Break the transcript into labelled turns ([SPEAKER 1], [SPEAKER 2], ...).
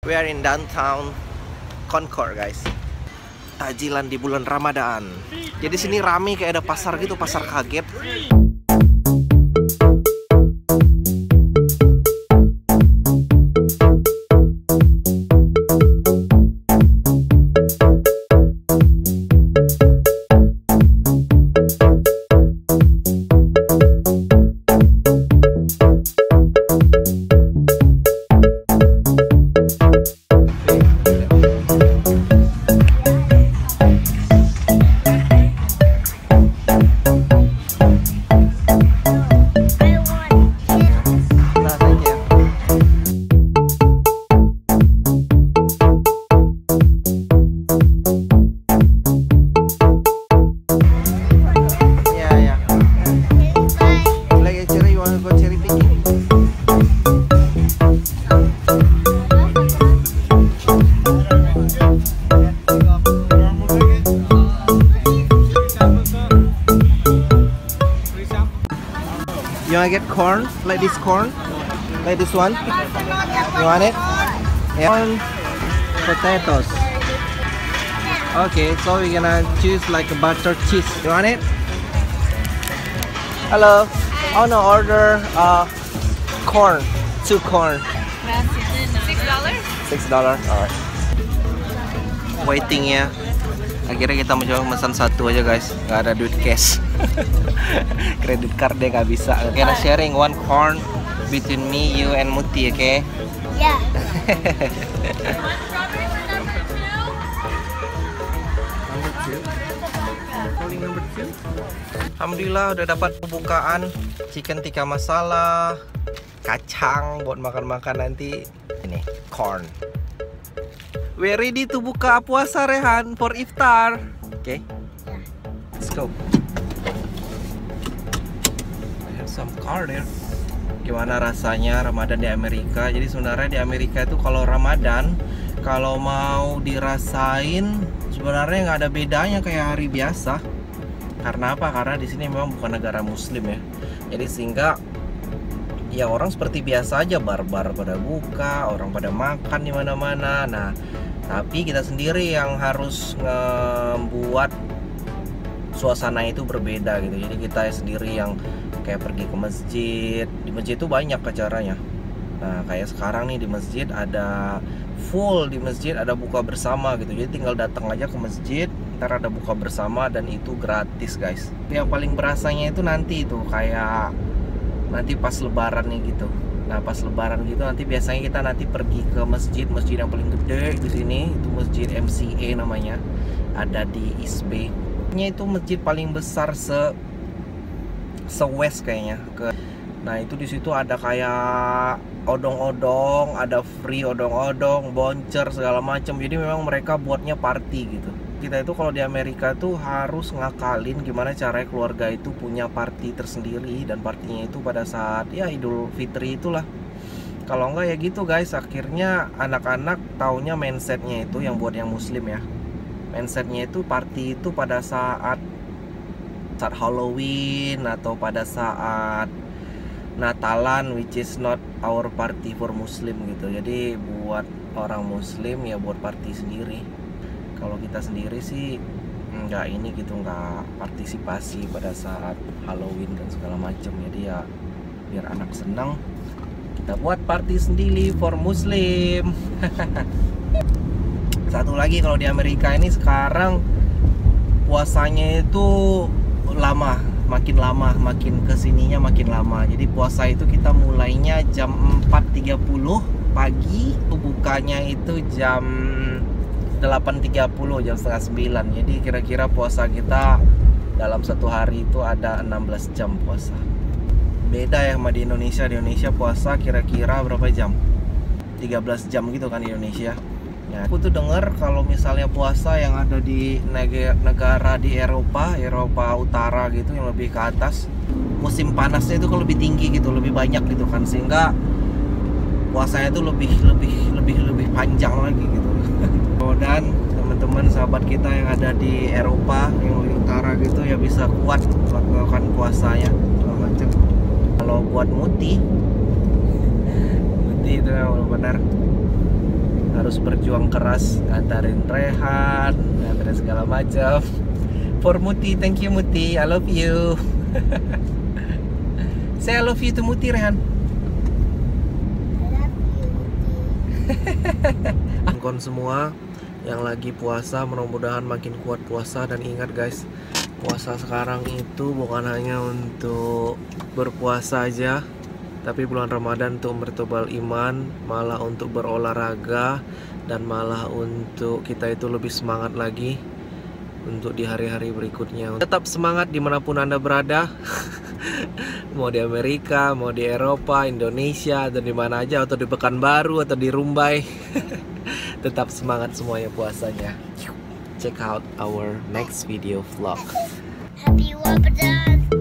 [SPEAKER 1] We are in downtown Concord, guys. Takjilan di bulan Ramadan. Jadi sini rame kayak ada pasar gitu, pasar kaget. You wanna get corn? Like this corn? Like this one? You want it? Yeah. Corn, potatoes. Okay, so we're gonna choose like a butter cheese. You want it? Hello. Oh no, order corn. 2 corn. $6? Alright. Waiting ya. Akhirnya kita mencoba pesan 1 aja guys, nggak ada duit cash. Kredit card deh nggak bisa. Kita sharing 1 corn between me, you, and Muti, okay?
[SPEAKER 2] Yeah.
[SPEAKER 1] Number 2. Alhamdulillah udah dapat pembukaan chicken tikka masala, kacang buat makan-makan nanti. Ini corn. We're ready to buka puasa, Rehan, for iftar. Okay?
[SPEAKER 2] Yeah.
[SPEAKER 1] Let's go. I have some car there. Gimana rasanya Ramadan di Amerika? Jadi sebenarnya di Amerika itu kalau Ramadan, kalau mau dirasain sebenarnya nggak ada bedanya kayak hari biasa. Karena apa? Karena di sini memang bukan negara Muslim ya. Jadi sehingga ya orang seperti biasa aja, barbar pada buka, orang pada makan di mana-mana. Nah, tapi kita sendiri yang harus membuat suasana itu berbeda gitu. Jadi kita sendiri yang kayak pergi ke masjid. Di masjid itu banyak acaranya. Nah, kayak sekarang nih di masjid ada full, di masjid ada buka bersama gitu. Jadi tinggal datang aja ke masjid, ntar ada buka bersama dan itu gratis, guys. Yang paling berasanya itu nanti itu kayak nanti pas lebaran nih gitu. Nah, pas lebaran gitu nanti biasanya kita nanti pergi ke masjid yang paling gede di sini, itu Masjid MCA namanya. Ada di East Bay. Itu masjid paling besar se-West kayaknya. Nah, itu di situ ada kayak odong-odong, ada free odong-odong, boncer segala macam. Jadi memang mereka buatnya party gitu. Kita itu kalau di Amerika tuh harus ngakalin gimana caranya keluarga itu punya party tersendiri, dan partinya itu pada saat ya Idul Fitri itulah. Kalau enggak ya gitu guys, akhirnya anak-anak taunya mindsetnya itu yang buat yang Muslim ya. Mindsetnya itu party itu pada saat Halloween atau pada saat Natalan, which is not our party for Muslim gitu. Jadi buat orang Muslim ya buat party sendiri. Kalau kita sendiri sih nggak ini gitu, nggak partisipasi pada saat Halloween dan segala macam. Jadi ya biar anak senang, kita buat party sendiri for Muslim. Satu lagi, kalau di Amerika ini sekarang puasanya itu makin kesininya makin lama. Jadi puasa itu kita mulainya jam 4.30 pagi, bukanya itu jam 8.30, jam setengah 9. Jadi kira-kira puasa kita dalam satu hari itu ada 16 jam puasa. Beda ya sama di Indonesia. Di Indonesia puasa kira-kira berapa jam? 13 jam gitu kan di Indonesia. Nah, aku tuh dengar kalau misalnya puasa yang ada di negara di Eropa Utara gitu, yang lebih ke atas, musim panasnya itu kalau lebih tinggi gitu, lebih banyak gitu kan, sehingga puasanya itu lebih panjang lagi gitu. Dan teman-teman sahabat kita yang ada di Eropa yang lebih utara gitu ya bisa kuat melakukan puasanya segala macam. Kalau buat Muti itu yang benar harus berjuang keras, ngantarin Rehan, ngantarin segala macam. For Muti, thank you Muti, I love you. Say I love you to Muti, Rehan. Angkon semua yang lagi puasa, mudah-mudahan makin kuat puasa. Dan ingat guys, puasa sekarang itu bukan hanya untuk berpuasa aja, tapi bulan Ramadan untuk bertebal iman, malah untuk berolahraga, dan malah untuk kita itu lebih semangat lagi untuk di hari-hari berikutnya. Tetap semangat dimanapun Anda berada. Mau di Amerika, mau di Eropa, Indonesia, atau di mana aja, atau di Pekanbaru, atau di Rumbai. Tetap semangat semuanya puasanya. Check out our next video vlog.
[SPEAKER 2] Happy Ramadan.